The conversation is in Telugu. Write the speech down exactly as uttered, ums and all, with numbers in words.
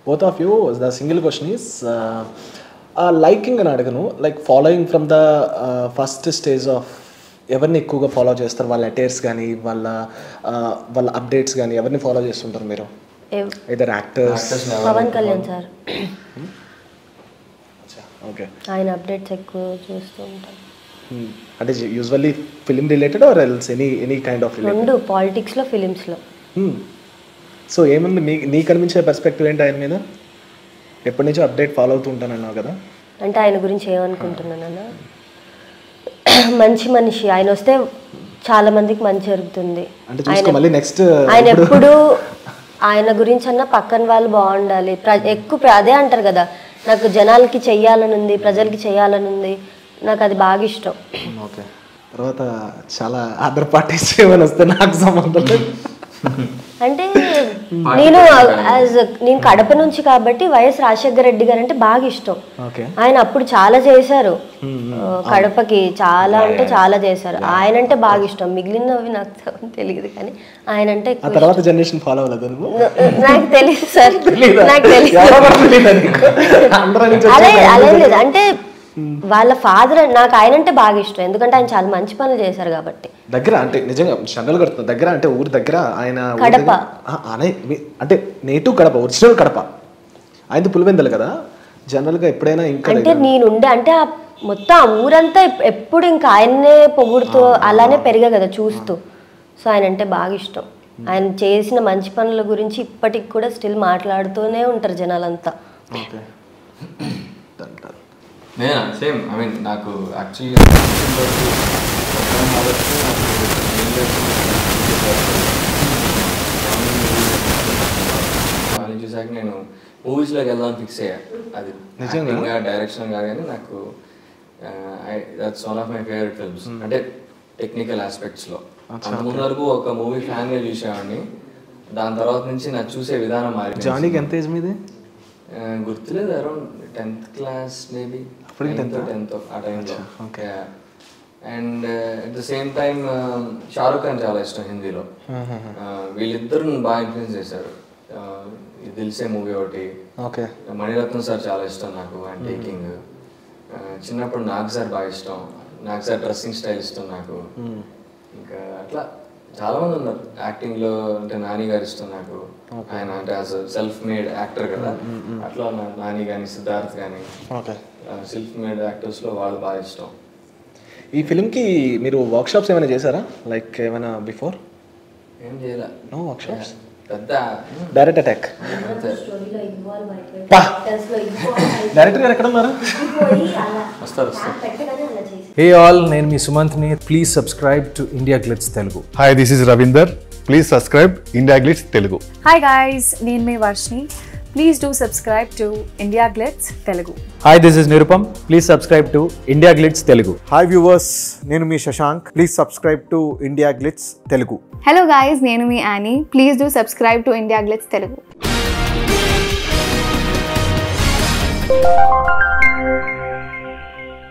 both of you, the single question is uh, uh, liking అని అడగను, like following from the first stage of ఎవరిని ఎక్కువగా ఫాలో చేస్తారు? వాళ్ళ అటైర్స్ కానీ వాళ్ళ వాళ్ళ అప్డేట్స్ కానీ ఎవరిని ఫాలో చేస్తుంటారు మీరు? ఇద్దరు actors. Pawan Kalyan sir. Okay, ఆయన అప్డేట్స్ ఎక్కువ చూస్తూ ఉంటాను. అంటే usually film related or else any any kind of related? రెండు, పాలిటిక్స్లో ఫిలిమ్స్లో. సో ఏముంది మీ నీకు అనిపించే పర్స్పెక్టివ్ ఏంటి ఆయన మీద? ఎప్పటి నుంచో అప్డేట్ ఫాలో అవుతూ ఉంటానన్నావు కదా. అంటే ఆయన గురించి ఏమనుకుంటున్నానన్నా, మంచి మనిషి, ఆయన వస్తే చాలా మందికి మంచి జరుగుతుంది. ఆయన ఎప్పుడు ఆయన గురించి అన్నా పక్కన వాళ్ళు బాగుండాలి, ఎక్కువ అదే అంటారు కదా, నాకు జనాలకి చెయ్యాలని ఉంది, ప్రజలకి చెయ్యాలని ఉంది, నాకు అది బాగా ఇష్టం. ఓకే, తర్వాత చాలా అదర్ పార్టీస్ ఏమైనా వస్తే నాకు సంబంధం లేదు. అంటే నేను యాజ్ నేను కడప నుంచి కాబట్టి వైఎస్ రాజశేఖర రెడ్డి గారు అంటే బాగా ఇష్టం. ఆయన అప్పుడు చాలా చేశారు కడపకి, చాలా అంటే చాలా చేశారు. ఆయన అంటే బాగా ఇష్టం, మిగిలినవి నాకు తెలియదు కానీ ఆయన అంటే నాకు తెలియదు సార్, నాకు తెలియదు. అలా అలా లేదు, అంటే వాళ్ళ ఫాదర్ నాకు ఆయన అంటే బాగా ఇష్టం, ఎందుకంటే ఆయన చాలా మంచి పనులు చేశారు కాబట్టి. దగ్గర అంటే నిజంగా జనరల్ గా దగ్గర అంటే ఊరి దగ్గర ఆయన కడప అంటే నేటివ్ కడప, ఒరిజినల్ కడప. ఆయన పులివెందులు కదా జనరల్ గా ఎప్పుడైనా ఇంకా అంటే నేనుండే అంటే మొత్తం ఆ ఊరంతా ఎప్పుడు ఇంకా ఆయన్నే పొగుడుతూ అలానే పెరిగా కదా చూస్తూ. సో ఆయన అంటే బాగా ఇష్టం. ఆయన చేసిన మంచి పనుల గురించి ఇప్పటికి కూడా స్టిల్ మాట్లాడుతూనే ఉంటారు జనాలంతా. నేనా సేమ్, ఐ మీన్ నాకు యాక్చువల్లీ చూసాక నేను మూవీస్లోకి వెళ్దామని ఫిక్స్ అయ్యా. అది నిజంగా డైరెక్షన్ కాదు కానీ నాకు that's one of my favourite films. అంటే టెక్నికల్ ఆస్పెక్ట్స్లో అంతకుముందు వరకు ఒక మూవీ ఫ్యాన్గా చూసేవాడిని, దాని తర్వాత నుంచి నాకు చూసే విధానం మారింది. జానీకి ఎంత ఏజ్ మీది గుర్తులేదు, around tenth class maybe, tenth ఆ టైంలో. And at the same time Shahrukh Khan చాలా ఇష్టం హిందీలో. వీళ్ళిద్దరు బాగా ఇన్ఫ్లుయెన్స్ చేశారు. దిల్సే మూవీ ఒకటి, మణిరత్నం సార్ చాలా ఇష్టం నాకు, అండ్ టేకింగ్. చిన్నప్పుడు నాగ్ సార్ బాగా ఇష్టం, నాగ్ సార్ డ్రెస్సింగ్ స్టైల్ ఇష్టం నాకు. ఇంకా అట్లా చాలా మంది ఉన్నారు యాక్టింగ్లో. అంటే నాని గారు ఇష్టం నాకు, ఆయన అంటే యాజ్ సెల్ఫ్ మేడ్ యాక్టర్ కదా, అట్లా నాని కానీ సిద్ధార్థ్ కానీ సెల్ఫ్ మేడ్ యాక్టర్స్లో వాళ్ళు బాగా ఇష్టం. ఈ ఫిల్మ్కి మీరు వర్క్షాప్స్ ఏమైనా చేశారా? లైక్ ఏమైనా బిఫోర్? ఏం చేయలే. నో వర్క్షాప్స్, పెద్ద డైరెక్ట్ అటాక్. డైరెక్టర్ గారు ఎక్కడ ఉన్నారు? వస్తారు వస్తారు. Hey all, నేను మీ సుమంత్ని. Please subscribe to India Glitz Telugu. Hi, this is Ravinder. Please subscribe India Glitz Telugu. Hi guys, నేను మీ Varshini. Please do subscribe to India Glitz Telugu. Hi, this is Nirupam. Please subscribe to India Glitz Telugu. Hi viewers, నేను మీ Shashank. Please subscribe to India Glitz Telugu. Hello guys, నేను మీ Annie. Please do subscribe to India Glitz Telugu.